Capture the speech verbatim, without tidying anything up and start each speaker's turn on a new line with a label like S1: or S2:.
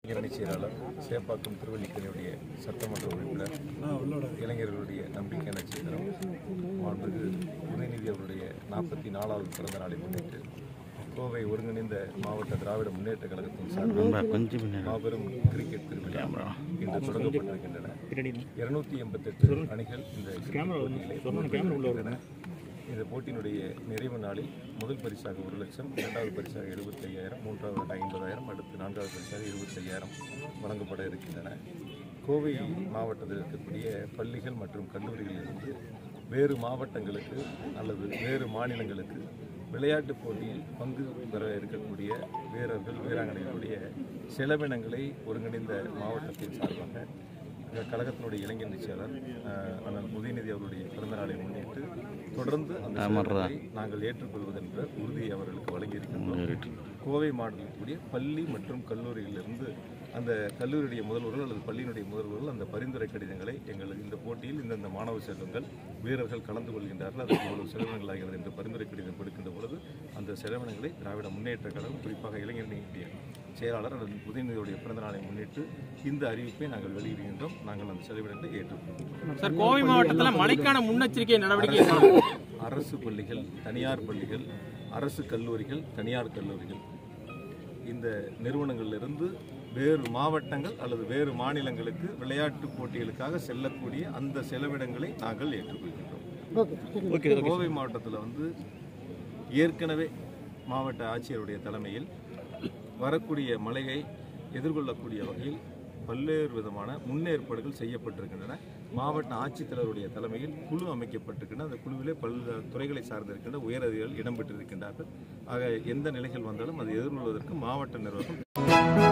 S1: இளைஞரணி செயலாளர் சேப்பாக்கம் திருவல்லிக்கரையுடைய சட்டமன்ற உறுப்பினர் இளைஞர்களுடைய நம்பிக்கை நட்சத்திரம் மாண்புமிகு உதயநிதி அவருடைய நாற்பத்தி நாலாவது பிறந்த நாளை முன்னிட்டு கோவை ஒருங்கிணைந்த மாவட்ட திராவிட முன்னேற்ற கழகத்தின் சார்பில் மாபெரும் கிரிக்கெட் திருவிழா இன்று தொடங்கப்பட்டிருக்கின்றன. இருநூத்தி எண்பத்தி எட்டு அணிகள் இந்த இந்த போட்டியினுடைய நிறைவு நாளில் முதல் பரிசாக ஒரு லட்சம், இரண்டாவது பரிசாக எழுபத்தி ஐயாயிரம், மூன்றாவது ஐம்பதாயிரம், அடுத்து நான்காவது பரிசாக இருபத்தி ஐயாயிரம் வழங்கப்பட இருக்கின்றன. கோவை மாவட்டத்தில் இருக்கக்கூடிய பள்ளிகள் மற்றும் கல்லூரிகளிலிருந்து வேறு மாவட்டங்களுக்கு அல்லது வேறு மாநிலங்களுக்கு விளையாட்டுப் போட்டியில் பங்கு பெற இருக்கக்கூடிய வீரர்கள் வீராங்கனைகளுடைய செலவினங்களை ஒருங்கிணைந்த மாவட்டத்தின் சார்பாக கழகத்தினுடைய இளைஞரணி செயலர் அண்ணன் உதயநிதி அவருடைய பிறந்த நாளை முன்னிட்டு தொடர்ந்து அந்த செலவினங்களை நாங்கள் ஏற்றுக்கொள்வதென்ற உறுதியை அவர்களுக்கு வழங்கியிருக்கின்றோம். கோவை மாவட்டத்தில் கூடிய பள்ளி மற்றும் கல்லூரியிலிருந்து அந்த கல்லூரியுடைய முதல்வர்கள் அல்லது பள்ளியினுடைய முதல்வர்கள் அந்த பரிந்துரை கடிதங்களை எங்கள் இந்த போட்டியில் இந்தந்த மாணவ செல்வங்கள் வீரர்கள் கலந்து கொள்கின்றார்கள், அதற்கு இவ்வளவு செலவினங்கள் ஆகிறது என்று பரிந்துரை கடிதம் கொடுக்கின்ற பொழுது அந்த செலவினங்களை திராவிட முன்னேற்ற கழகம் குறிப்பாக இளைஞரணியுடைய செயலாளர் அல்லது உதயநிதியுடைய பிறந்த நாளை முன்னிட்டு இந்த அறிவிப்பை நாங்கள் வெளியிடுகின்றோம். நாங்கள் அந்த செலவினங்களை ஏற்றுக்கொள்கிறோம்.
S2: சார், கோவை மாவட்டத்தில் மழைக்கான முன்னெச்சரிக்கை நடவடிக்கை
S1: அரசு பள்ளிகள், தனியார் பள்ளிகள், அரசு கல்லூரிகள், தனியார் கல்லூரிகள் இந்த நிறுவனங்களிலிருந்து வேறு மாவட்டங்கள் அல்லது வேறு மாநிலங்களுக்கு விளையாட்டு போட்டிகளுக்காக செல்லக்கூடிய அந்த செலவினங்களை நாங்கள் ஏற்றுக்கொள்கின்றோம். கோவை மாவட்டத்தில் வந்து ஏற்கனவே மாவட்ட ஆட்சியருடைய தலைமையில் வரக்கூடிய மழையை எதிர்கொள்ளக்கூடிய வகையில் பல்வேறு விதமான முன்னேற்பாடுகள் செய்யப்பட்டிருக்கின்றன. மாவட்ட ஆட்சித்தலைவருடைய தலைமையில் குழு அமைக்கப்பட்டிருக்கின்றன. அந்த குழுவிலே பல்வேறு துறைகளை சார்ந்திருக்கின்ற உயரதிகாரிகள் இடம்பெற்றிருக்கின்றார்கள். ஆக எந்த நிலைகள் வந்தாலும் அதை எதிர்கொள்வதற்கு மாவட்ட நிர்வாகம்